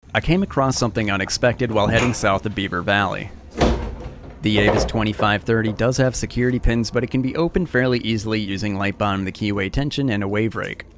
I came across something unexpected while heading south of Beaver Valley. The Avis 2530 does have security pins, but it can be opened fairly easily using light bottom, the keyway tension, and a wave rake.